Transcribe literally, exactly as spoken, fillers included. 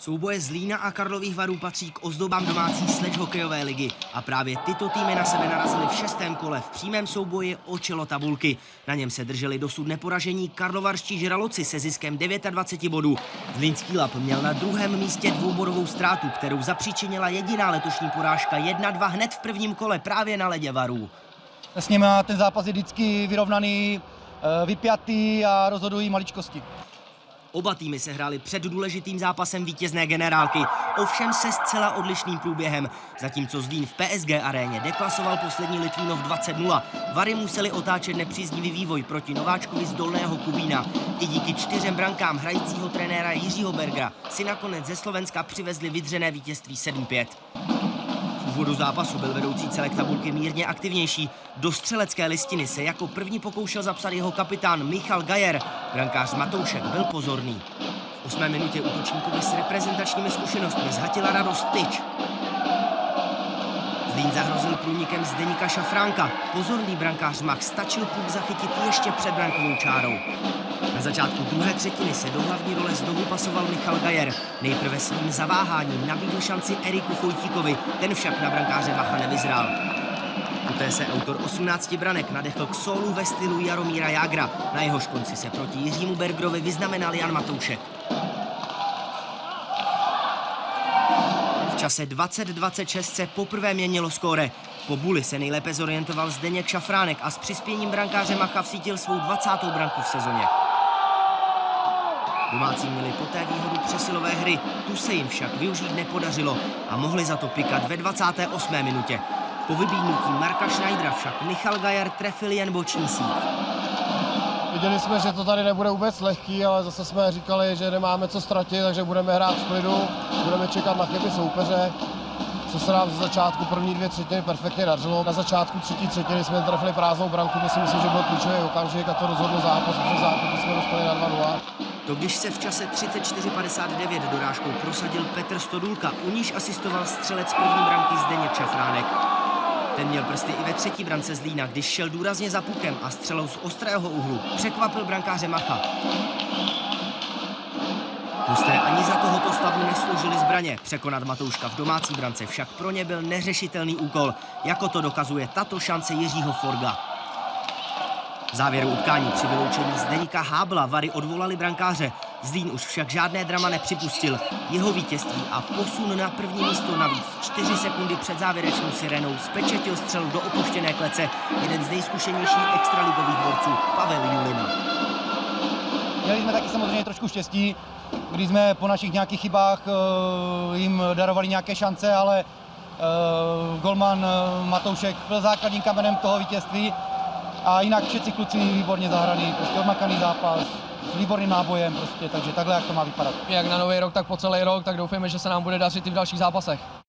Souboje Zlína a Karlových Varů patří k ozdobám domácí sledge hokejové ligy a právě tyto týmy na sebe narazily v šestém kole v přímém souboji o čelo tabulky. Na něm se drželi dosud neporažení karlovarští žraloci se ziskem dvacet devět bodů. Zlínský Lap měl na druhém místě dvoubodovou ztrátu, kterou zapříčinila jediná letošní porážka jedna dva hned v prvním kole právě na ledě Varů. S nimi ten zápas je vždycky vyrovnaný, vypjatý a rozhodují maličkosti. Oba týmy se hrály před důležitým zápasem vítězné generálky, ovšem se zcela odlišným průběhem. Zatímco Zlín v P S G aréně deklasoval poslední Litvínov dvacet nula, Vary museli otáčet nepříznivý vývoj proti nováčkovi z Dolného Kubína. I díky čtyřem brankám hrajícího trenéra Jiřího Bergera si nakonec ze Slovenska přivezli vydřené vítězství sedm pět. V úvodu zápasu byl vedoucí celek tabulky mírně aktivnější. Do střelecké listiny se jako první pokoušel zapsat jeho kapitán Michal Gajer. Brankář Matoušek byl pozorný. V osmé minutě útočníkovi s reprezentačními zkušenostmi zhatila radost tyč. Zlín zahrozil průnikem Zdeníka Šafránka. Pozorný brankář Mach stačil puk zachytit ještě před brankovou čárou. Na začátku druhé třetiny se do hlavní role znovu pasoval Michal Gajer. Nejprve svým zaváháním nabídl šanci Eriku Chojtíkovi, ten však na brankáře Macha nevyzrál. Poté se autor osmnácti branek nadechl k sólu ve stylu Jaromíra Jágra. Na jehož konci se proti Jiřímu Bergerovi vyznamenal Jan Matoušek. V čase dvacet dvacet šest se poprvé měnilo skóre. Po buli se nejlépe zorientoval Zdeněk Šafránek a s přispěním brankáře Macha vsítil svou dvacátou branku v sezóně. Domácí měli poté výhodu přesilové hry, tu se jim však využít nepodařilo a mohli za to pikat ve dvacáté osmé minutě. Po vybídnutí Marka Schneidera však Michal Gajer trefil jen boční síť. Viděli jsme, že to tady nebude vůbec lehký, ale zase jsme říkali, že nemáme co ztratit, takže budeme hrát v klidu, budeme čekat na chyby soupeře, co se nám ze začátku první dvě třetiny perfektně dařilo. Na začátku třetí třetiny jsme trefili prázdnou branku, to si myslím, že byl klíčový okamžik a to rozhodl zápas, protože zápas jsme dostali na dva nula. To když se v čase třicet čtyři padesát devět dorážkou prosadil Petr Stodulka, u níž asistoval střelec první branky Zdeněk Šafránek. Ten měl prsty i ve třetí brance Zlína, když šel důrazně za pukem a střelou z ostrého úhlu překvapil brankáře Macha. Hosté ani za tohoto stavu nesloužili zbraně. Překonat Matouška v domácí brance však pro ně byl neřešitelný úkol, jako to dokazuje tato šance Jiřího Forga. V závěru utkání při vyloučení Zdeníka Hábla Vary odvolali brankáře. Zlín už však žádné drama nepřipustil. Jeho vítězství a posun na první místo navíc čtyři sekundy před závěrečnou sirenou spečetil střelu do opuštěné klece jeden z nejzkušenějších extraligových borců Pavel Julina. Měli jsme taky samozřejmě trošku štěstí, když jsme po našich nějakých chybách uh, jim darovali nějaké šance, ale uh, golman uh, Matoušek byl základním kamenem toho vítězství. A jinak všichni kluci výborně zahrali, prostě odmakaný zápas, s výborným nábojem prostě, takže takhle, jak to má vypadat. Jak na nový rok, tak po celý rok, tak doufejme, že se nám bude dařit i v dalších zápasech.